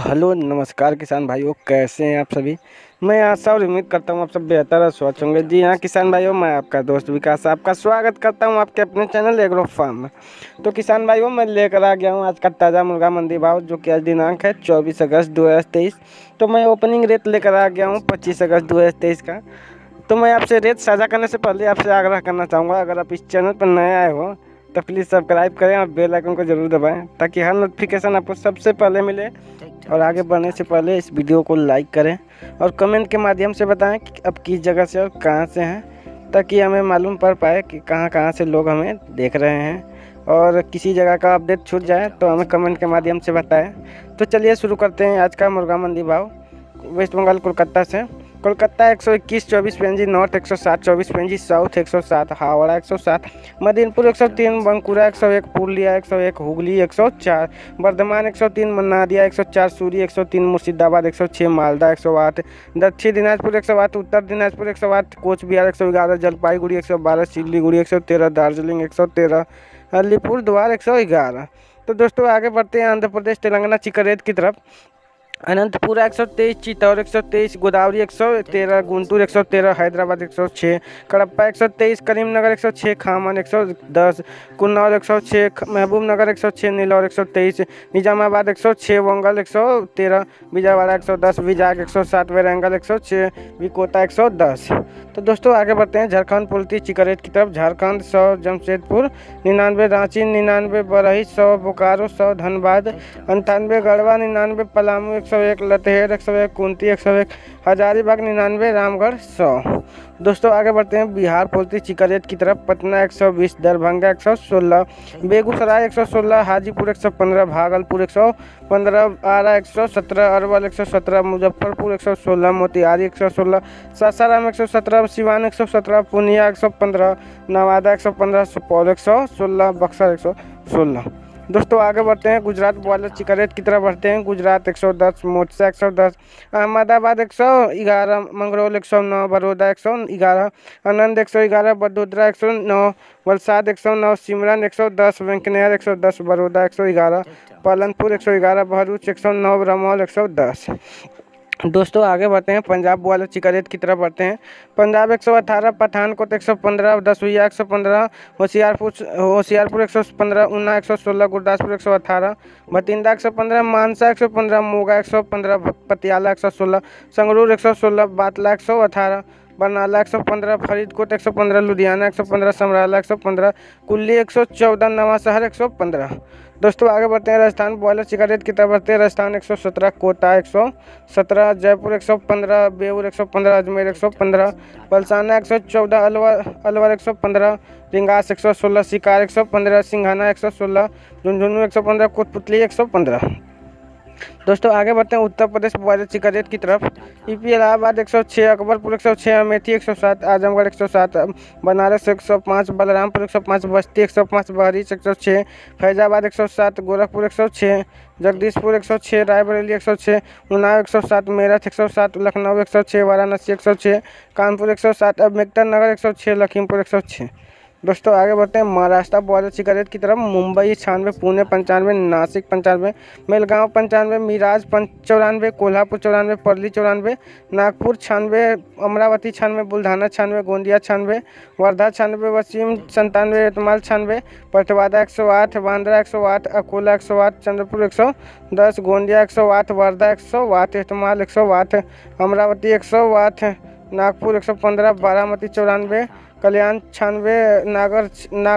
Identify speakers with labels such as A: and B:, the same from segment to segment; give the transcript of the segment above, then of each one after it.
A: Hello नमस्कार किसान भाइयों, कैसे हैं आप सभी। मैं आशा और उम्मीद करता हूँ आप सब बेहतर और स्वस्थ होंगे। जी हाँ किसान भाइयों, मैं आपका दोस्त विकास आपका स्वागत करता हूँ आपके अपने चैनल एग्रो फार्म में। तो किसान भाइयों, मैं लेकर आ गया हूँ आज का ताज़ा मुर्गा मंडी भाव, जो कि आज दिनांक है 24 अगस्त 2023। तो मैं ओपनिंग रेट लेकर आ गया हूँ 25 अगस्त 2023 का। तो मैं आपसे रेट साझा करने से पहले आपसे आग्रह करना चाहूँगा, अगर आप इस चैनल पर नए आए हो तो प्लीज़ सब्सक्राइब करें और बेल आइकन को ज़रूर दबाएं, ताकि हर नोटिफिकेशन आपको सबसे पहले मिले। और आगे बढ़ने से पहले इस वीडियो को लाइक करें और कमेंट के माध्यम से बताएं कि अब किस जगह से और कहां से हैं, ताकि हमें मालूम पड़ पाए कि कहां कहां से लोग हमें देख रहे हैं। और किसी जगह का अपडेट छूट जाए तो हमें कमेंट के माध्यम से बताएं। तो चलिए शुरू करते हैं आज का मुर्गा मंडी भाव। वेस्ट बंगाल कोलकाता से कोलकाता 121.24 पेंजी, नॉर्थ 107.24 पेंजी, साउथ 107, हावड़ा 107, मदीनपुर 103, बंकुरा 101, पुरुलिया 101, हुगली 104, बर्धमान 103, मन्नादिया 104, सूरी 103, मुर्शिदाबाद 106, मालदा 108, दक्षिण दिनाजपुर 108, उत्तर दिनाजपुर 108, कोच बिहार 111, जलपाईगुड़ी 112, सिलीगुड़ी 113, दार्जिलिंग 113, अलीपुरद्वार 111। तो दोस्तों आगे बढ़ते हैं आंध्र प्रदेश तेलंगाना चिकरेट की तरफ। अनंतपुरा 123, चित्तौड़ 123, गोदावरी 113, गुंटूर 113, हैदराबाद 106, कड़प्पा 123, करीमनगर 106, खामन 110, कुन्नौर 106, महबूबनगर 106, नीलौर 123, निजामाबाद 106, वंगल 113, विजयवाड़ा 110, विजाग 107, वेरंगल 106, विकोटा 110। तो दोस्तों आगे बढ़ते हैं झारखंड पुलती चिकरेट की तरफ। झारखंड 100, जमशेदपुर 99, रांची 99, बरही 100, बोकारो 100, धनबाद 98, गढ़वा 99, पलामू 101, लतेहर 101, कुंती 101, हजारीबाग 99, रामगढ़ 100। दोस्तों आगे बढ़ते हैं बिहार पुलती चिकरेट की तरफ। पटना 120, दरभंगा 116, बेगूसराय 116, हाजीपुर 115, भागलपुर 115, आरा 117, अरवल 117, मुजफ्फरपुर 116, मोतिहारी 116, सासाराम 117, सिवान 117, पूर्णिया 115, नवादा 115, सुपौल 116, बक्सर 116। दोस्तों आगे बढ़ते हैं गुजरात ब्रॉयलर चिकरेट की तरफ बढ़ते हैं। गुजरात 110, मोरछा 110, अहमदाबाद 111, मंगरौल 109, बड़ौदा 111, आनंद 111, वडोदरा 109, वलसाड 109, सिमरन 110, वेंकनैर 110, बड़ौदा 111, पालनपुर 111, भरूच 109, रमौल 110। दोस्तों आगे बढ़ते हैं पंजाब ब्रॉयलर चिकरेट की तरफ बढ़ते हैं। पंजाब 118, पठानकोट 115, दसुइया 115, होशियारपुर 115, ऊना 116, गुरदासपुर 118, भटिंडा 115, मानसा 115, मोगा 115, पटियाला 116, संगरूर 116, बाटला 118, बरनाला 115, फरीदकोट 115, लुधियाना 115, समराला 115, कुल्ली 114, नवांशहर 115। दोस्तों आगे बढ़ते हैं राजस्थान ब्रॉयलर चिकरेट की तरफ बढ़ते हैं। राजस्थान 117, कोटा 117, जयपुर 115, बेऊर 115, अजमेर 115, पलसाना 114, अलवर 115, रिंगास 116, शिकार 115, सिंघाना 116, झुंझुनू 115, कोटपुतली 115। दोस्तों आगे बढ़ते हैं उत्तर प्रदेश ब्रॉयलर चिकरेट की तरफ। यूपी इलाहाबाद 106, अकबरपुर 106, अमेठी 107, आजमगढ़ 107, बनारस 105, बलरामपुर 105, बस्ती 105, बहरीच 106, फैजाबाद 107, गोरखपुर 106, जगदीशपुर 106, रायबरेली 106, उन्नाव 107, मेरठ 107, लखनऊ 106, वाराणसी 106, कानपुर 107, अम्बेडकर नगर 106, लखीमपुर 106। दोस्तों आगे बढ़ते हैं महाराष्ट्र ब्रॉयलर चिकरेट की तरफ। मुंबई 96, पुणे 95, नासिक 95, मेलगांव 95, मिराज 94, कोल्हापुर 94, परली 94, नागपुर 96, अमरावती 96, बुल्ढाना 96, गोंदिया 96, वर्धा 96, वसीम 97, यवतमाल 96, पटवादा 108, बांद्रा 108, अकोला 108, चंद्रपुर 110, गोंदिया 108, वर्धा 108, यवतमाल 108, अमरावती 108, नागपुर 115, बारामती 94, कल्याण 96, नागर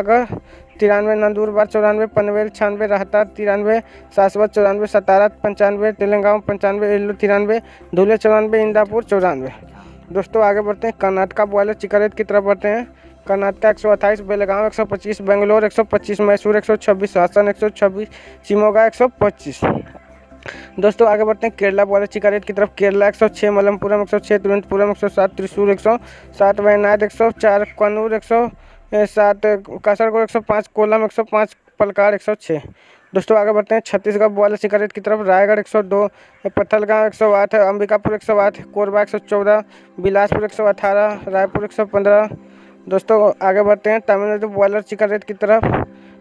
A: 93, नंदुरबार 94, पनवेल 96, रहता 93, सासवत 94, सतारा 95, तेलंगाना 95, एल्लू 93, धुले 94, इंदापुर 94। दोस्तों आगे बढ़ते हैं कर्नाटका ब्रॉयलर चिकरेट की तरफ बढ़ते हैं। कर्नाटका 128, बेलगांव 125, बेंगलोर 125, मैसूर 126, हासन 126, शिमोगा 125। दोस्तों आगे बढ़ते हैं केरला ब्रॉयलर चिकरेट की तरफ। केरला 106, मलमपुरम 106, तिरुवनंतपुरम 107, त्रिशूर 107, वयनाड 104, कन्नूर 107, कासरगोड 105, कोलम 105, पलक्कड़ 106। दोस्तों आगे बढ़ते हैं छत्तीसगढ़ ब्रॉयलर चिकरेट की तरफ। रायगढ़ 102, पत्थलगांव 108, अंबिकापुर 108, कोरबा 114, बिलासपुर 118, रायपुर 115। दोस्तों आगे बढ़ते हैं तमिलनाडु ब्रॉयलर चिकरेट की तरफ।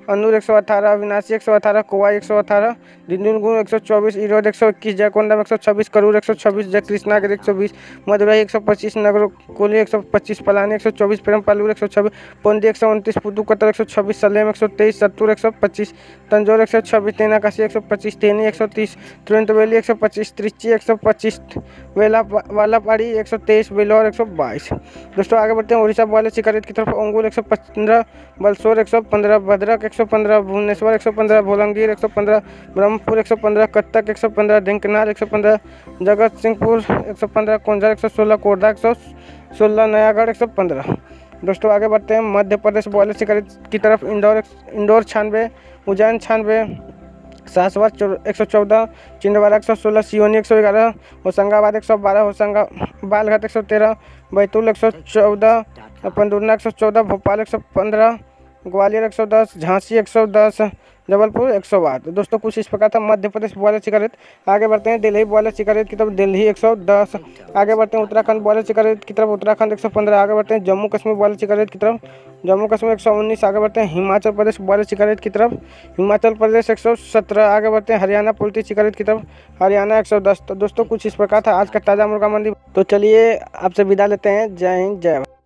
A: अनूर 118, अविनाशी 118, कोवा 118, दिंदुनगुन 124, इरोद 121, जयकोंडम 126, करूर 126, जय कृष्णागिरी 120, मदुरई 125, नगरकोली 125, पलानी 124, पेरमपालूर 126, पौंदी 129, पुदुकोट्टा 126, सलेम 123, सत्तूर 125, तंजौर 126, तेनाकाशी 125, तेनी 130, तिरुनेलवेली 125, त्रिची 125, वालापाड़ी 123, बेलोर 122। दोस्तों आगे बढ़ते हैं उड़ीसा बॉयलर शिकारित की तरफ। अंगुल 115, बलसोर 115, भद्रक 115, भुवनेश्वर 115, भोलंगीर 115, ब्रह्मपुर 115, कटक 115, ढेंकनाल 115, जगत सिंहपुर 115, कोंझर 116, कोरदा 116, नयागढ़ 115। दोस्तों आगे बढ़ते हैं मध्य प्रदेश बॉयलर शिकारित की तरफ। इंदौर 96, उज्जैन 96, सासवत 114, छिंदवाड़ा 116, सिवनी 111, होशंगाबाद 112, बालघाट 113, बैतूल 114, पंडुरना 114, भोपाल 115, ग्वालियर 110, झांसी 110, जबलपुर 108। दोस्तों कुछ इस प्रकार था मध्य प्रदेश बॉयलर शिकारित। आगे बढ़ते हैं दिल्ली बॉयलर शिकारित की तरफ। दिल्ली 110। आगे बढ़ते हैं उत्तराखंड बॉयलर शिकारित की तरफ। उत्तराखंड 115। आगे बढ़ते हैं जम्मू कश्मीर बॉयलर शिकारित की तरफ। जम्मू कश्मीर 119। आगे बढ़ते हैं हिमाचल प्रदेश बॉयलर शिकारित की तरफ। हिमाचल प्रदेश 117। आगे बढ़ते हैं हरियाणा पोल्ट्री शिकारित की तरफ। हरियाणा 110। तो दोस्तों कुछ इस प्रकार था आज का ताज़ा मुर्गा मंडी। तो चलिए आपसे विदा लेते हैं। जय हिंद, जय भारत।